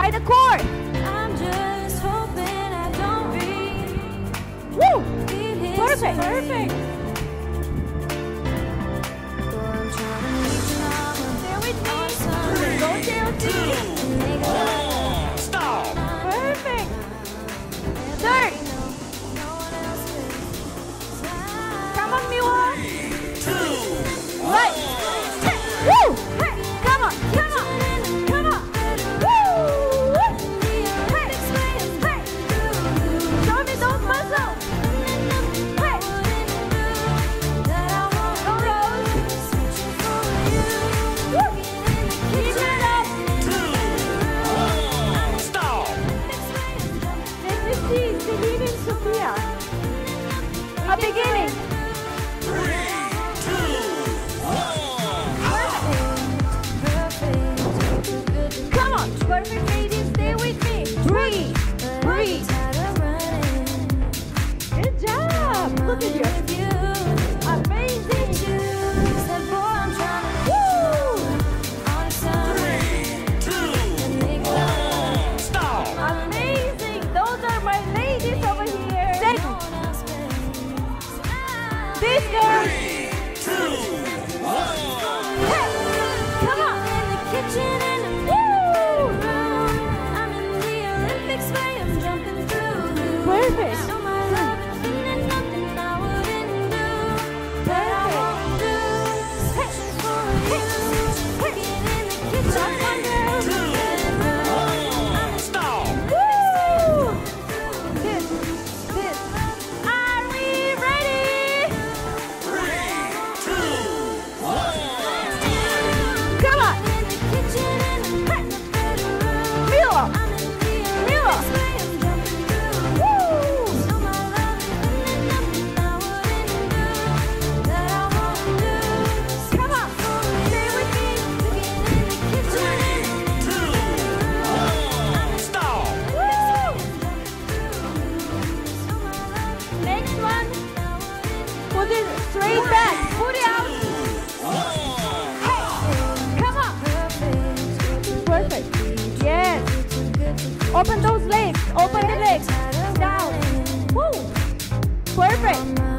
by the core. I'm just hoping I don't Woo! repeat history. Perfect. Perfect. Stay with me. Go Chelsea. Stop. Perfect. Third. Come on, Miwa. Right. Woo! Hey, come on, come on, come on. Woo! Hey, hey. Show me those muscles. Hey. Go, Rose. Woo! Keep it up. Stop. Let me see. Believe in Sophia. A beginning. 3, 2, 1. Come on, perfect ladies, stay with me. Breathe, breathe. Good job. Look at you. Amazing. Woo! 3, 2, 1. Stop. Amazing. Those are my ladies over here. Second. This girl. 3, 2, 1. Hey, come on. Kitchen and Woo! I'm in the Olympics way, I'm jumping through. Perfect. So my love, and nothing I wouldn't do that I won't do. Searching for you, working in the kitchen. Come on, girl. 2, 1. Stop. Woo! This. Are we ready? 3, 2, 1. Come on. In the kitchen and in the bedroom. Mila. I'm in the Mila. Olympics way, I'm jumping through. Woo! So my love, and nothing I wouldn't do that I won't do. Come on. Stay with me. Working in the kitchen. 3, 2, 1. Stop. Woo! Next one. Put it straight back. Put it out. Hey, come on. Perfect. Yes. Open those legs. Open the legs. Down. Woo. Perfect.